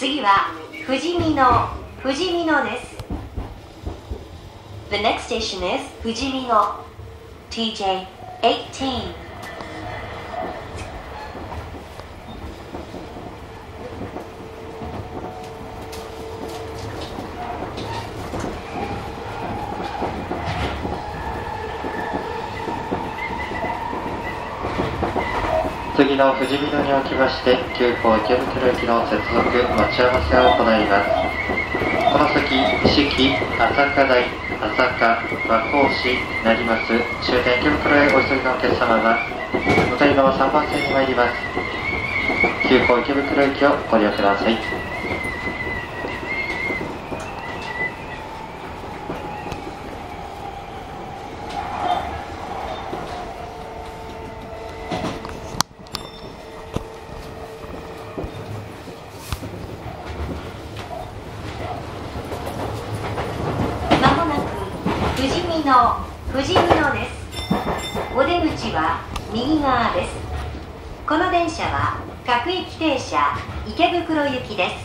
次は富士見野です。 The next station is 富士見野 TJ18。 次の富士見野におきまして急行池袋駅の接続待ち合わせを行います。この先四季、朝霞台、朝霞、和光市なります終点池袋へお急ぎのお客様は向かい側3番線に参ります。急行池袋駅をご利用ください。 富士見野です。お出口は右側です。この電車は各駅停車池袋行きです。